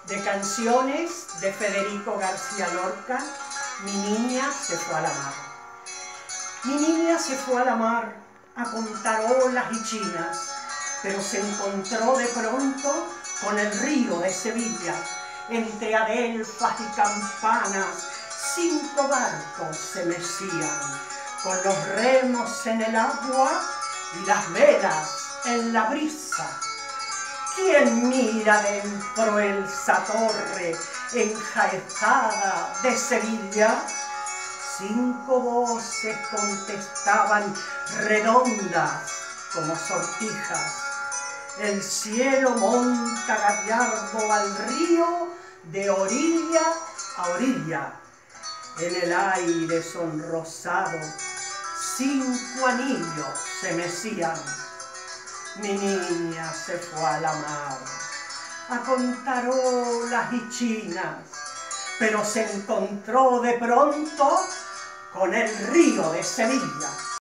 de canciones de Federico García Lorca. Mi niña se fue a la mar. Mi niña se fue a la mar a contar olas y chinas, pero se encontró de pronto con el río de Sevilla. Entre adelfas y campanas 5 barcos se mecían, con los remos en el agua y las velas en la brisa. ¿Quién mira dentro esa torre enjaezada de Sevilla? 5 voces contestaban redondas como sortijas. El cielo monta gallardo al río de orilla a orilla. En el aire sonrosado 5 anillos se mecían. Mi niña se fue a la mar a contar olas y chinas, pero se encontró de pronto con el río de Sevilla.